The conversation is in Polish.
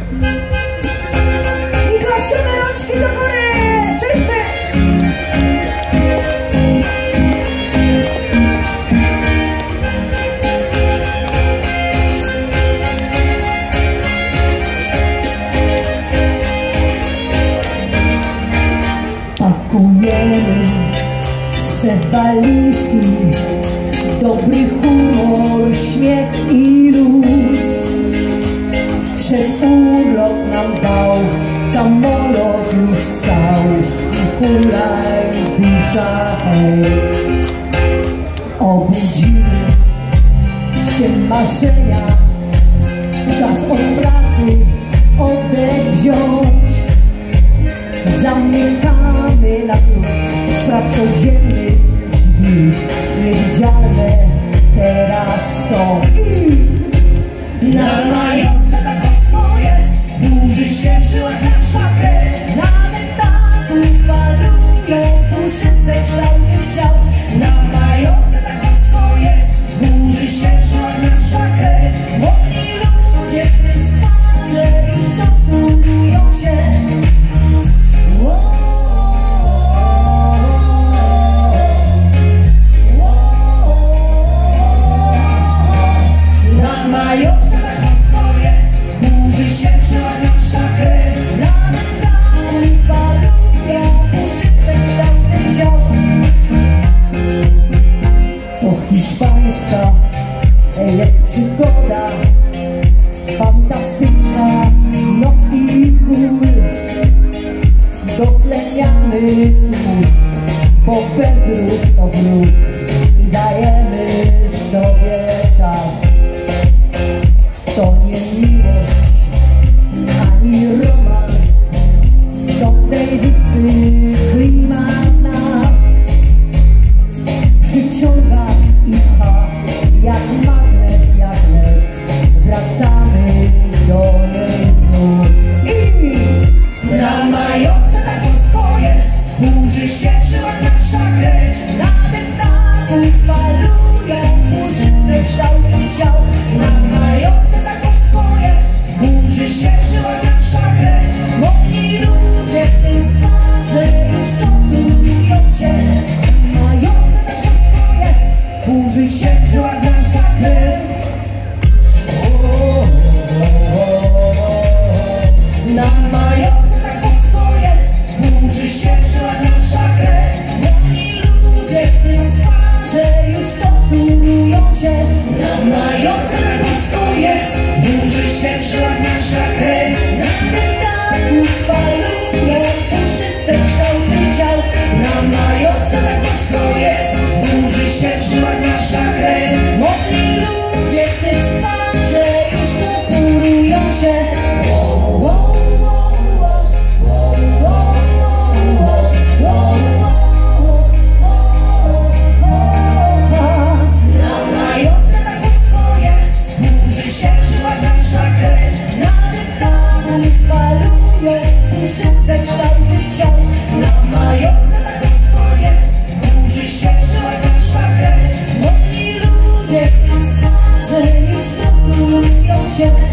I klaszczemy rączki do góry! Wszyscy! Pakujemy swe walizki, dobry humor, śmiech i luz. Szef urlop nam dał, samolot już stał i hulaj dusza, hej. Obudzimy się marzenia, czas od pracy oddech wziąć. Zamykamy na klucz, sprawcą dziennych drzwi, niewidzialne teraz są. I nalające tak swoje, burzy się w żyłach nasza krew. Na detalu falują puszyste kształty ciał. Nalające tak swoje, burzy się w żyłach nasza krew. Młodzi ludzie w tym skwarze już torturują się. Hiszpańska jest przygoda fantastyczna, no i cool. Dotleniamy mózg, bo bez ruch to wróg i dajemy sobie czas. To nie miłość ani romans, do tej wyspy klimat nas przyciąga i pcha, jak magnes, jak lek. Wracamy do niej znów. I nalające tak swoje, burzy się w żyłach nasza krew. Na detalu falują puszyste kształty ciał. Nalające tak swoje, burzy się w żyłach nasza krew. Młodzi ludzie w tym skwarze już torturują się. Nalające tak swoje, burzy się w żyłach nasza krew. Nalające tak swoje, burzy się w żyłach nasza krew. Młodzi ludzie w tym skwarze już torturują się. Nalające tak swoje, burzy się w żyłach nasza krew. Na detalu falują puszyste kształty ciał. Nalające tak swoje, burzy się w żyłach nasza krew. Młodzi ludzie w tym skwarze już torturują się. Nalające tak swoje, burzy się w żyłach nasza krew. Na detalu falują puszyste kształty ciał. Nalające tak swoje, burzy się w żyłach nasza krew. Młodzi ludzie w tym skwarze już torturują się.